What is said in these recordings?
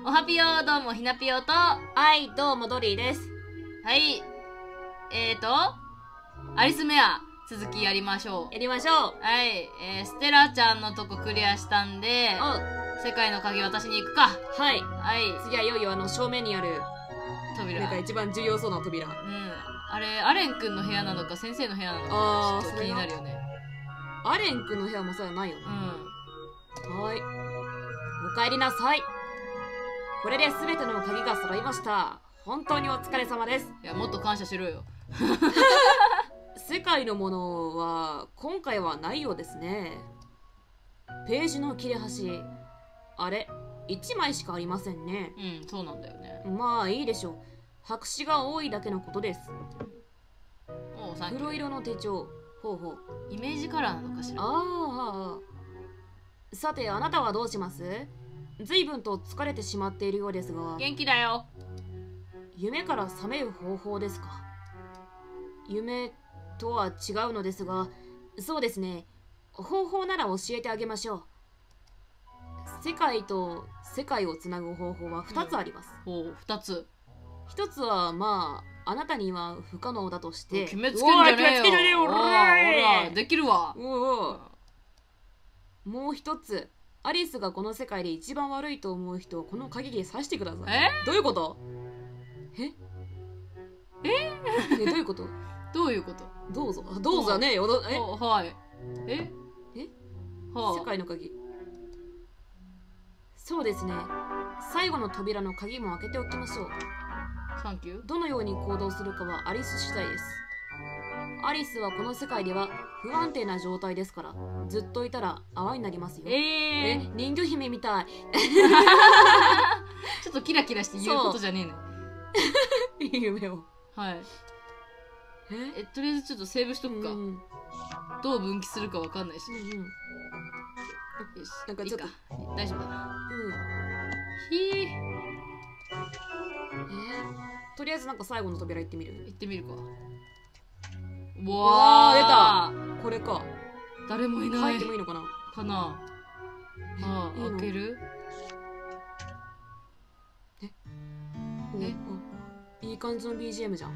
おはぴよ、どうもひなぴよと、ははい、どうもドリーです。 い、アリスメア続きやりましょう。 やりましょう。 はい、ステラちゃんのとこクリアしたんで、世界の鍵渡しに行くか。 はい。 はい、 次はいよいよ正面にある扉。 なんか一番重要そうな扉。 あれアレン君の部屋なのか先生の部屋なのかちょっと気になるよね。 アレン君の部屋もそうやないよね。はい。お帰りなさい。これで全ての鍵が揃いました。本当にお疲れ様です。 いや、もっと感謝しろよ。 世界のものは今回はないようですね。ページの切れ端、あれ1枚しかありませんね。 そうなんだよね。 まあいいでしょう。白紙が多いだけのことです。黒色の手帳。ほうほう。 イメージカラーなのかしら。 さて、あなたはどうします？随分と疲れてしまっているようですが。 元気だよ。 夢から覚める方法ですか？夢とは違うのですが、そうですね。方法なら教えてあげましょう。世界と世界をつなぐ方法は2つあります。 2つ。 1つはまああなたには不可能だとして決めつけんじゃねえよ。ほらできるわ。 もう1つ、アリスがこの世界で一番悪いと思う人をこの鍵で刺してください。どういうこと？どういうこと？ どういうこと？ どうぞどうぞねえよ。 はい。 世界の鍵。そうですね。最後の扉の鍵も開けておきましょう。 サンキュー。 どのように行動するかはアリス次第です。アリスはこの世界では不安定な状態ですから、ずっといたら泡になりますよ。人魚姫みたい。 ちょっとキラキラして言うことじゃねえの。 いい夢を。はい。 とりあえずちょっとセーブしとくか。どう分岐するかわかんないし。よし。 なんかちょっと大丈夫だな。 とりあえずなんか最後の扉行ってみる？ 行ってみるか。 うわー、出た。これか。 誰もいない。 入ってもいいのかな？ かな。開ける？ いい感じの BGM じゃん。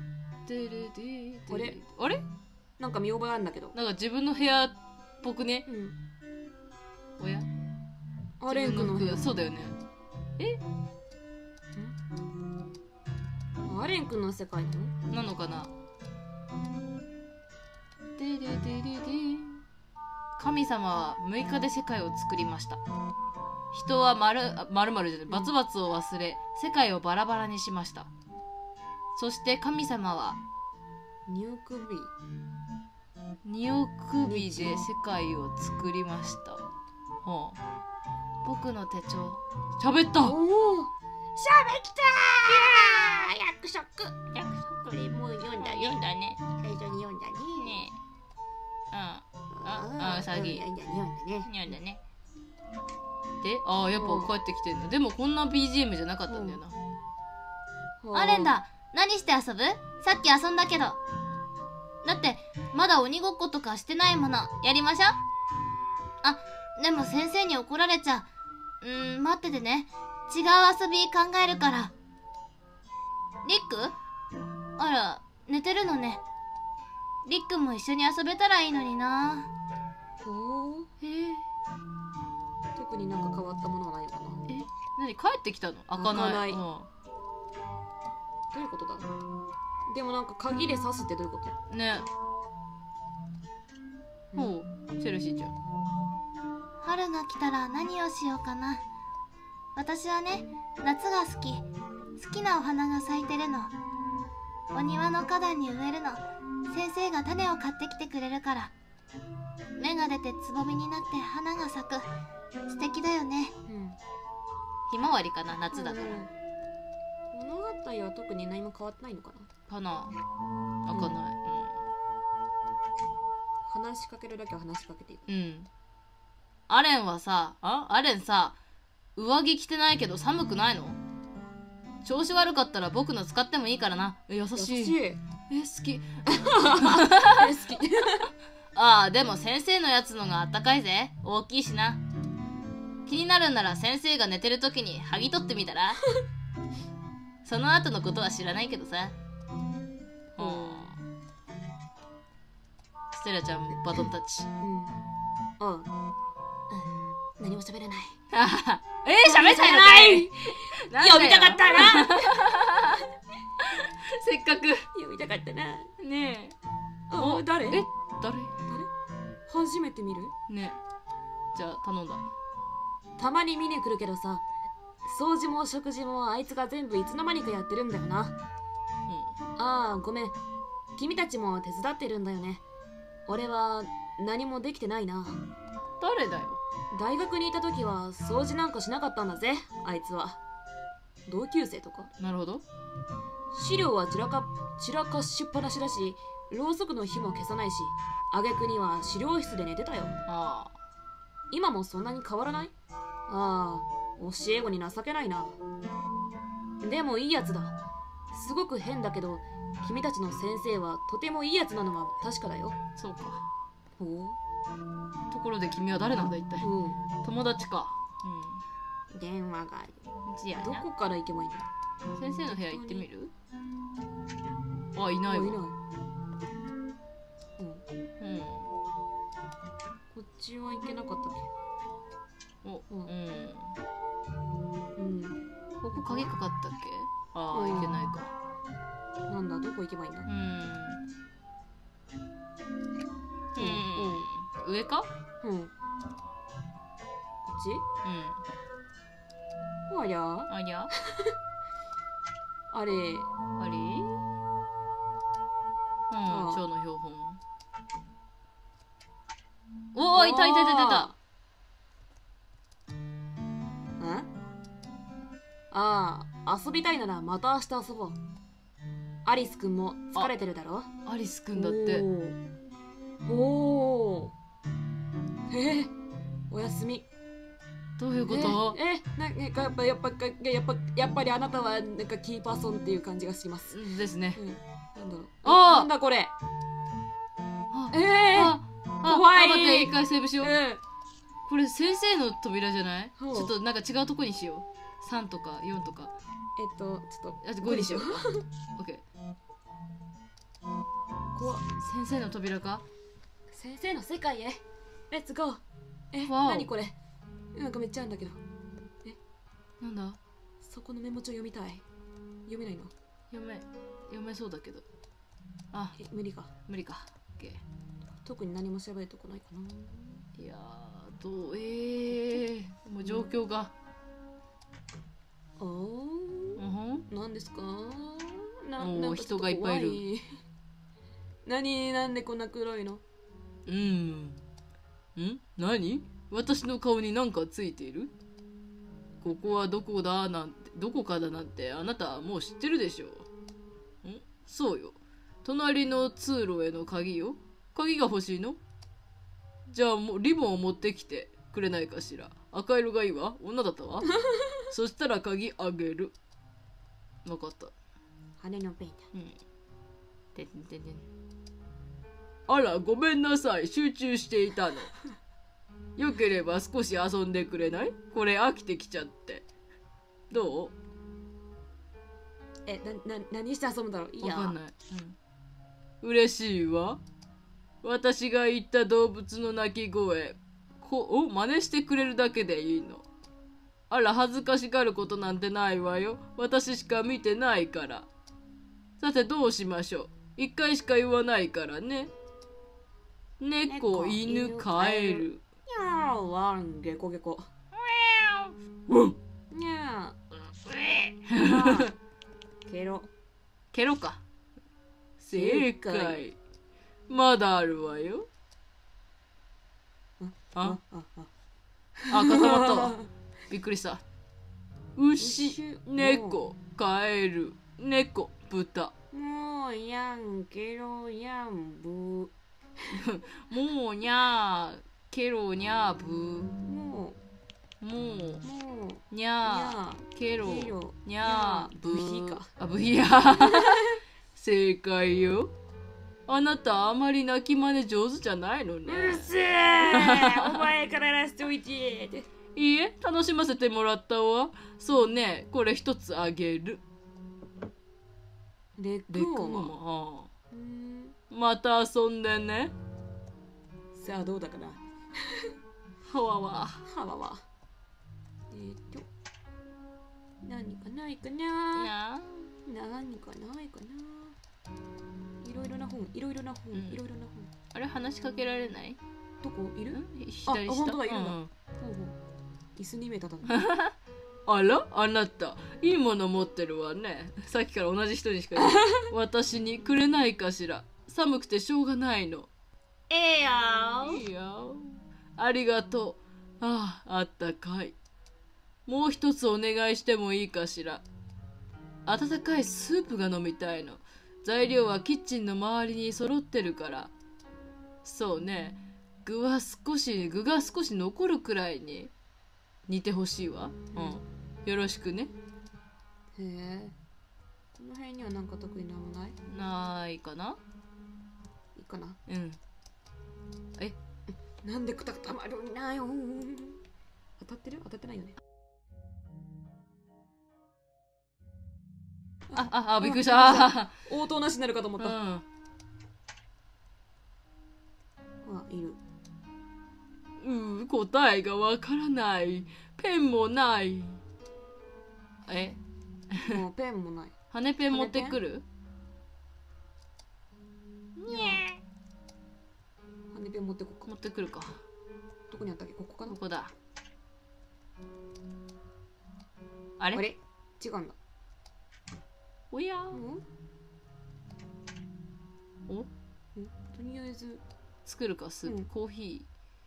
あれ？ なんか見覚えあるんだけど。 なんか自分の部屋っぽくね。おや？ アレン君の部屋。 そうだよね。 アレン君の世界なのかな。神様は6日で世界を作りました。人は〇〇じゃない、バツバツを忘れ世界をバラバラにしました。そして神様は 2億尾で世界を作りました。僕の手帳。喋った。 喋ったー。約束。これもう読んだね。最初に読んだね。 詐欺。 読んだね。 で、やっぱ帰ってきてんだ。でもこんな BGM じゃなかったんだよな。 アレンだ。何して遊ぶ？さっき遊んだけど。だってまだ鬼ごっことかしてないもの。やりましょう。でも先生に怒られちゃう。待っててね。違う遊び考えるから。リック？あら、寝てるのね。リックも一緒に遊べたらいいのにな。 特になんか変わったものはないのかな。 何？帰ってきたの？開かない。 どういうことだ？でもなんか鍵で刺すってどういうこと？ ね。チェルシーちゃん。 春が来たら何をしようかな。私はね、夏が好きなお花が咲いてるの。お庭の花壇に植えるの。先生が種を買ってきてくれるから。芽が出てつぼみになって花が咲く。素敵だよね。 ひまわりかな、夏だから。 物語は特に何も変わってないのかな。 かな。開かない。 話しかけるだけは話しかけていく。 アレンさ、上着着てないけど寒くないの？調子悪かったら僕の使ってもいいからな。優しい。好き。 でも先生のやつのがあったかいぜ。大きいしな。 気になるんなら先生が寝てる時に剥ぎ取ってみたらその後のことは知らないけどさ。ステラちゃんバトンタッチ。 何も喋れない。 喋ったのかい。 読みたかったな。 せっかく読みたかったな。 ねえ。 誰？ 誰？ 初めて見る？ ね。じゃあ頼んだ。 たまに見に来るけどさ、掃除も食事もあいつが全部いつの間にかやってるんだよな。ああ、ごめん。君たちも手伝ってるんだよね。俺は何もできてないな。 誰だよ。 大学にいた時は掃除なんかしなかったんだぜ、あいつは。同級生とか。 なるほど。 資料は散らかしっぱなしだし、ろうそくの火も消さないし、挙句には資料室で寝てたよ。今もそんなに変わらない？ああ、教え子に情けないな。でもいいやつだ。すごく変だけど、君たちの先生はとてもいいやつなのは確かだよ。 そうか。 ほう。 ところで君は誰なんだ一体。友達か。 電話がある。どこから行けばいいんだ？ 先生の部屋行ってみる？いないわ。 こっちは行けなかったっけ？ ここ鍵かかったっけ？行けないか。 なんだ、どこ行けばいいんだ？ 上か？ こっち？ありゃ？ ありゃ？ あれ？ 蝶の標本。いた。 遊びたいならまた明日遊ぼう。アリスくんも疲れてるだろ？ アリスくんだって。 おやすみ。 どういうこと？ やっぱりあなたはなんかキーパーソンっていう感じがします。 ですね。 なんだろう。なんだこれ。怖い。 待って、一回セーブしよう。これ先生の扉じゃない？ちょっとなんか違うとこにしよう。3とか4とか。 ちょっと 5にしよう。オッケー。 怖っ。 先生の扉か？ 先生の世界へ。レッツゴー。何これ？なんかめっちゃあるんだけど。 なんだ？ そこのメモ帳読みたい。読めないの？ 読めそうだけど。 無理か。 オッケー。 特に何も調べるとこないかな。 いやもう状況が。 何ですか？ もう人がいっぱいいる。 なんでこんな黒いの？ 何？私の顔に何かついている？ここはどこかだなんてあなたはもう知ってるでしょう。そうよ。隣の通路への鍵よ。鍵が欲しいの？じゃあもうリボンを持ってきてくれないかしら。赤色がいいわ。女だったわ。そしたら鍵あげる。分かった。 羽のペンだ。 あら、ごめんなさい。集中していたの。よければ少し遊んでくれない？これ飽きてきちゃって。どう？ 何して遊ぶんだろう？いや。 わかんない。嬉しいわ。私が言った動物の鳴き声真似してくれるだけでいいの。あら、恥ずかしがることなんてないわよ。私しか見てないから。さてどうしましょう。一回しか言わないからね。猫、犬、カエル。 ワン、ゲコゲコ。にゃー。ケロか。正解。まだあるわよ。固まったわ。びっくりした。牛、猫、カエル、猫、豚。 もうやんケロやんブー。 もうにゃーケロにゃーブー。もうにゃーケロにゃーブー。ブヒや。正解よ。あなたあまり泣き真似上手じゃないのね。 うるせえ。お前からラスト1。 いいえ、楽しませてもらったわ。そうね、これ一つあげる。 レッレッグウォーマー。 グウォーマー。 うんまた遊んでね。 さあどうだかな。 はわわ。 はわわ。何かないかな。 な何かないかな。いろいろな本、いろいろな本、 うんいろいろな本。 あれ、話しかけられない？ どこいる？ 左下。 本当だいるんだうんほうほう。椅子2名ただの。 あら、あなた、いいもの持ってるわね。さっきから同じ人にしか言う。私にくれないかしら。寒くてしょうがないの。 ええよいいよ。ありがとう。ああ、あったかい。もう一つお願いしてもいいかしら。温かいスープが飲みたいの。材料はキッチンの周りに揃ってるから。そうね。具が少し残るくらいに煮てほしいわ。うん。よろしくね。 へえ。この辺にはなんか特になんもない？ ないかな？ いいかな。 うん。え、 なんでくたたまるんだよ。当たってる？当たってないよね。 びっくりした。 応答なしになるかと思っうた。あ、 ん。 いる。 答えがわからない。ペンもない。 もうペンもない。 羽ペン持ってくる？ 羽ペン持ってこっか。 持ってくるか。 どこにあったっけ？ここかなこ。こだ。あれ？ あれ？違うんだ。 おや？ うん？ お？ とりあえず作るかスープ、 うんコーヒ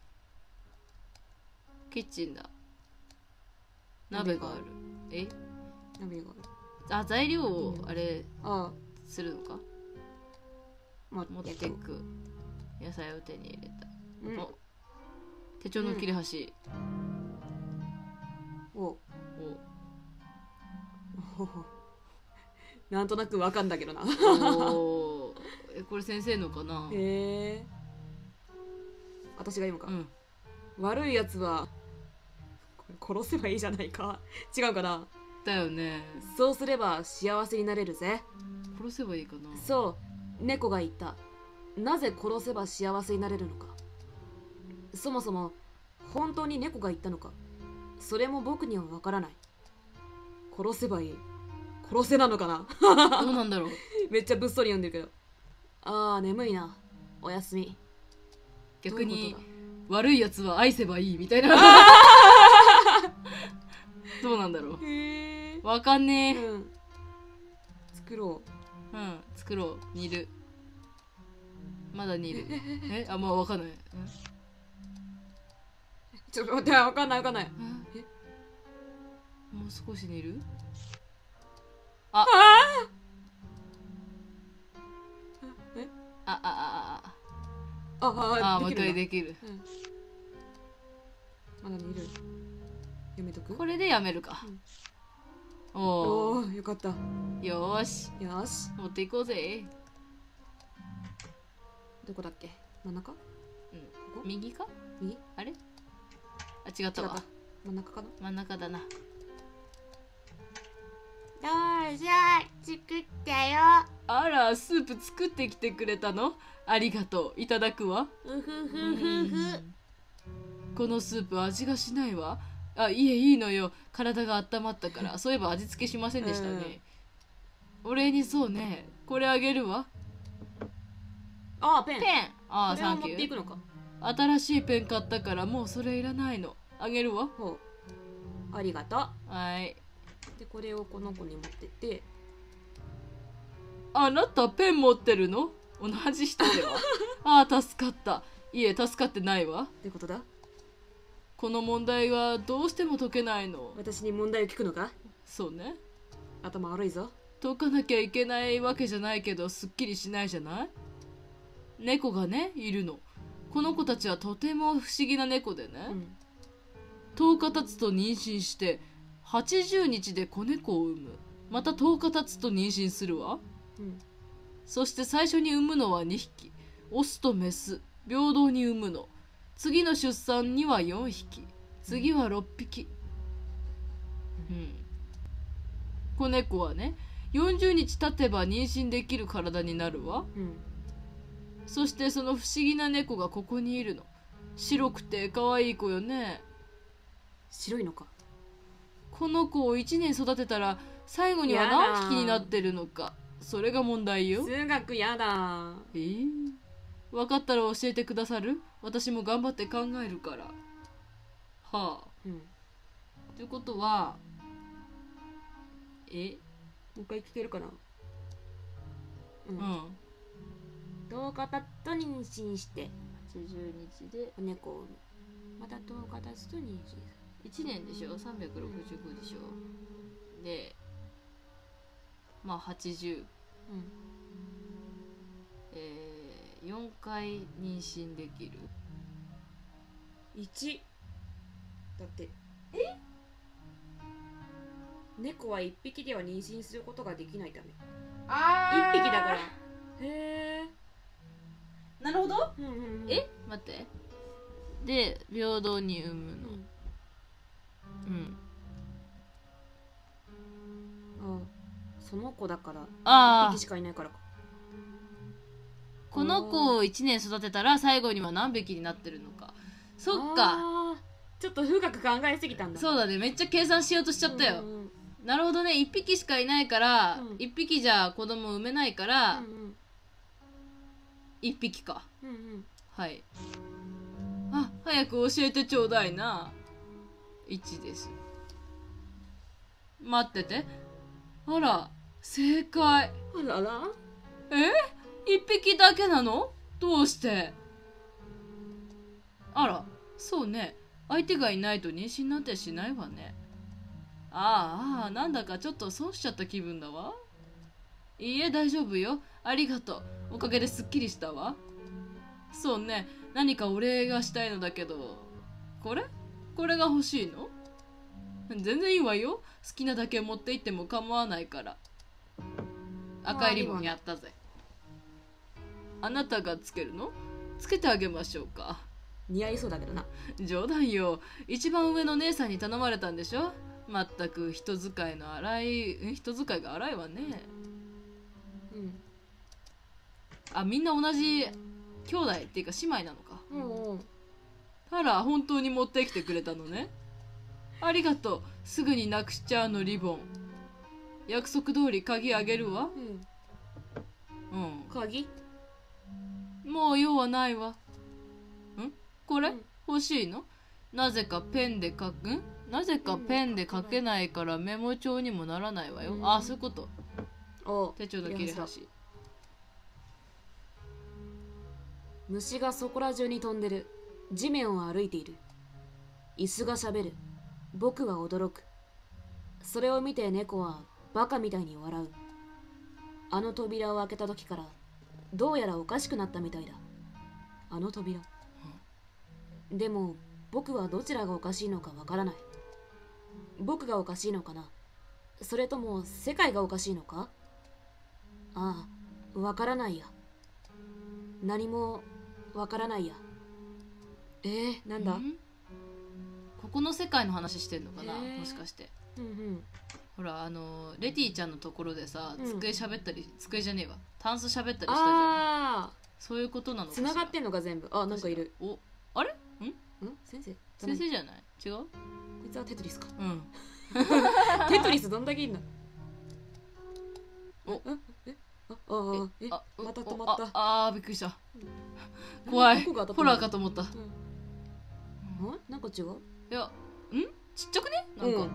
ー、キッチンだ。鍋がある。え？ 鍋がある。 材料をあれあするのか？ あ、 持っていく。野菜を手に入れた。 うん。 お、手帳の切れ端。 おお、 なんとなくわかんだけどな。 おこれ先生のかな？ へえ。私が読むか。 うん。 悪いやつはこれ殺せばいいじゃないか。違うかな。 だよね。 そうすれば幸せになれるぜ。 殺せばいいかな？ そう猫が言った。なぜ殺せば幸せになれるのか。そもそも本当に猫が言ったのか、それも僕にはわからない。殺せばいい。殺せなのかな。 どうなんだろう。 めっちゃぶっそり読んでるけど。あー眠いな。おやすみ。 逆にどういうこと悪いやつは愛せばいいみたいな。どうなんだろだ。へえ。 う。わかんねえ。 うん。作ろ作ろう。煮る。まだ煮る。もうわかんない。 う。ちょっと待って、わかんないわかんない。 もう少し煮る？もう一回できる。 まだ見る。やめとく。 これでやめるか。おお。 おお、よかった。 よーし。 よし。 持っていこうぜ。 どこだっけ？真ん中？ここ？ 右か？ 右？ あれ？違ったわ。 真ん中かな？ 真ん中だな。 どうぞ作ったよ。 あら、スープ作ってきてくれたの？ありがとう。いただくわ。 うふふふふ。 このスープ味がしないわ。いいのよ。体が温まったから。そういえば味付けしませんでしたね。お礼にそうね。これあげるわ。 ペン。 ペン。 サンキュこれを持っていくのか。 ー。新しいペン買ったからもうそれいらないの。あげるわ。 ほう。ありがとう。 はい。 で、これをこの子に持ってって。 あなたペン持ってるの？同じ人では。助かった。いえ、助かってないわ。 ってことだ。 この問題はどうしても解けないの。 私に問題を聞くのか？ そうね。 頭悪いぞ。 解かなきゃいけないわけじゃないけどすっきりしないじゃない？猫がね、いるの。この子たちはとても不思議な猫でね、10日経つと妊娠して80日で子猫を産む。また10日経つと妊娠するわ。そして最初に産むのは2匹。オスとメス平等に産むの。次の出産には4匹。 次は6匹。子猫はね、40日経てば妊娠できる体になるわ。そしてその不思議な猫がここにいるの。白くて可愛い子よね。 白いのか。 この子を1年育てたら最後には何匹になってるのか、それが問題よ。 数学やだ。 分かったら教えてくださる？私も頑張って考えるから。はあ。ということは、 もう一回聞けるかな。10日経つと妊娠して 80日で猫を産む。また10日経つと妊娠す 1年でしょ。365でしょ。でまあ80、4回妊娠できる。 1だって猫は1匹では妊娠することができないため。1匹だから。へえ、 なるほど。 待って。で平等に産むの。 その子だから1 ああ、 匹しかいないからか。 この子を1年育てたら最後には何匹になってるのか。そっか、 ちょっと深く考えすぎたんだ。 そうだね、めっちゃ計算しようとしちゃったよ。なるほどね、1匹しかいないから、1匹じゃ子供産めないから、1匹か。はい。あ、早く教えてちょうだいな。1です。待ってて。あら、正解。 あらら、 1匹だけなの？どうして？あら、そうね。相手がいないと妊娠なんてしないわね。なんだかちょっと損しちゃった気分だわ。いいえ、大丈夫よ。ありがとう。おかげですっきりしたわ。そうね、何かお礼がしたいのだけど、これが欲しいの？全然いいわよ。好きなだけ持って行っても構わないから。赤いリボンやったぜ。あなたがつけるの？つけてあげましょうか。 似合いそうだけどな。 冗談よ。一番上の姉さんに頼まれたんでしょ。まったく人使いが荒いわね。みんな同じ兄弟っていうか姉妹なのか。あら、本当に持ってきてくれたのね。ありがとう。すぐになくしちゃうの、リボン。約束通り鍵あげるわ。 鍵？ もう用はないわ。これ、欲しいの？なぜかペンで書けないからメモ帳にもならないわよ。そういうこと。手帳の切れ端。 虫がそこら中に飛んでる。地面を歩いている。椅子がしゃべる。僕は驚く。それを見て猫はバカみたいに笑う。あの扉を開けた時からどうやらおかしくなったみたいだ。あの扉。でも僕はどちらがおかしいのかわからない。僕がおかしいのかな、それとも世界がおかしいのか。わからないや。何もわからないや。なんだ？ ここの世界の話してんのかな、もしかして。ほら、レティちゃんのところでさ、机喋ったり、机じゃねえわ、タンス喋ったりしたじゃん。そういうことなのかしら。 繋がってんのか全部。なんかいる。 あれ？ 先生じゃない？違う？こいつはテトリスか。テトリスどんだけいんの？また止まった。 びっくりした。怖い。ホラーかと思った。 なんか違う？ いや、ちっちゃくね？なんか。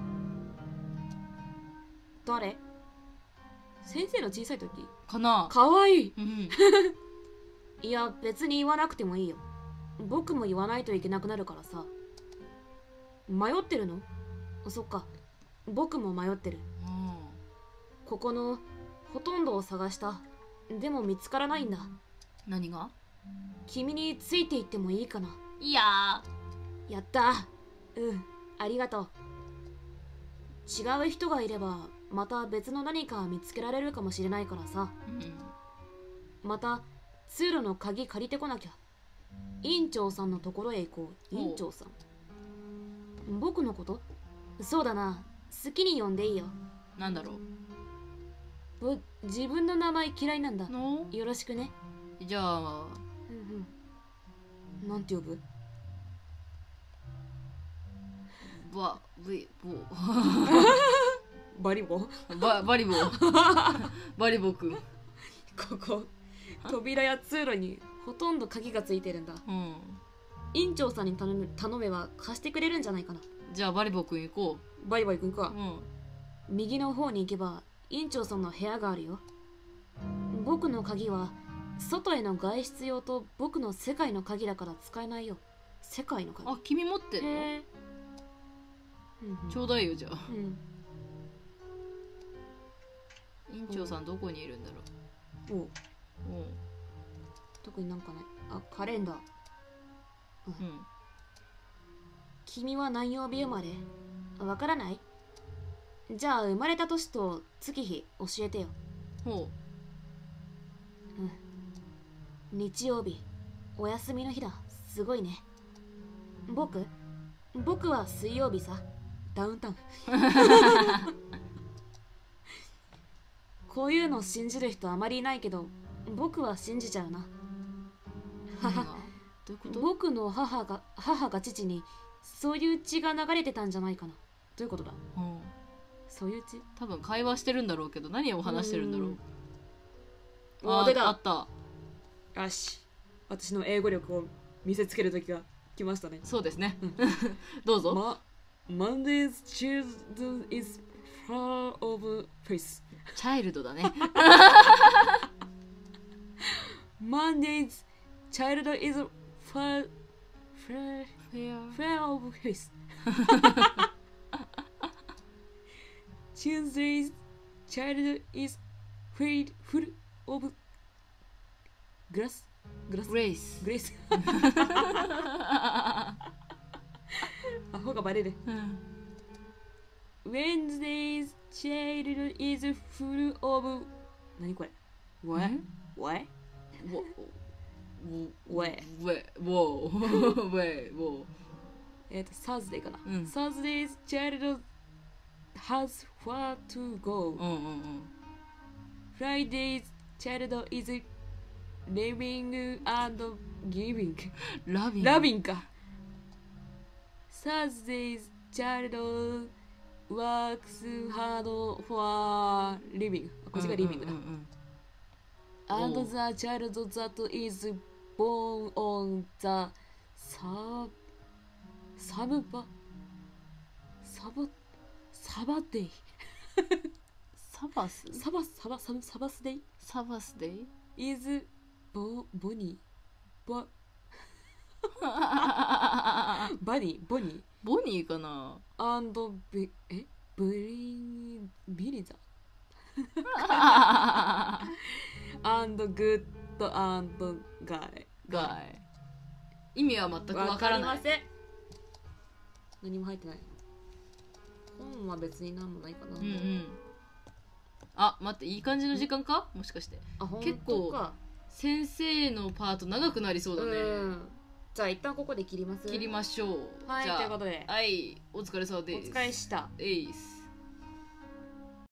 誰？先生の小さい時かな。 かわいい。いや、別に言わなくてもいいよ。僕も言わないといけなくなるからさ。迷ってるの？そっか、僕も迷ってる。ここのほとんどを探した。でも見つからないんだ。 何が？ 君についていってもいいかな？ いややった。ありがとう。違う人がいればまた別の何か見つけられるかもしれないからさ。また通路の鍵借りてこなきゃ。院長さんのところへ行こう。院長さん。 僕のこと？そうだな、好きに呼んでいいよ。 なんだろ自分の名前嫌いなんだ。 うの？ よろしくね。 じゃあうんうん。なんて呼ぶ？ バリボバリボバリボバリボくん。 ここ扉や通路にほとんど鍵がついてるんだ。 うん院長さんに頼めば貸してくれるんじゃないかな。 じゃあバリボくん行こバリバリくんかう。。うん右の方に行けば院長さんの部屋があるよ。僕の鍵は外への外出用と僕の世界の鍵だから使えないよ。世界の鍵。 あ、君持ってんの？ へえ。うんちょうだいよじゃあ。 うん院長さんどこにいるんだろおうう。 特になんかない。あ、カレンダー。 うん君は何曜日生まれ？わからない？じゃあ生まれた年と月日教えてよ。 ほ日曜日、お休みの日だ。すごいね。僕は水曜日さ。ダウンタウン。こういうの信じる人あまりいないけど、僕は信じちゃうな。 う。何がどういうこと？ 僕の母が父にそういう血が流れてたんじゃないかな。どういうことだ？ うんそういう血？ 多分会話してるんだろうけど何を話してるんだろう。 お、出た。 あった。 よし、私の英語力を見せつける時が来ましたね。 そうですね。どうぞ。 Monday's children is far of face. チャイルドだね。 Monday's child is far フェア of face. Tuesday's child is full of grace. グレイス。 グレイス。アホがバレる。Wednesday's child is full of 何これ？ What? What? ウェウォ Thursday かな。 うん Thursday's child has far to go. うんうんうん Friday's child is living and giving. ラビン Loving か。Thursday's child works hard for living. こっちが living だ。 うんうんうん And おう the child that is born on the Sabbath day. サバス Sabbath day サバスデイ is Bonnie. Bonnie ボニーかな。 and Billy and good and guy. ガイ。意味は全くわからない。 わかりません。何も入ってない。本は別に何もないかな。 うんうん。あ、待って、いい感じの時間かもしかして。 あ、本結構当か。 先生のパート長くなりそうだね。 じゃあ一旦ここで切ります。 切りましょう。 はい、 じゃあということで、 はい、お疲れ様おです。 疲れした。 エイス。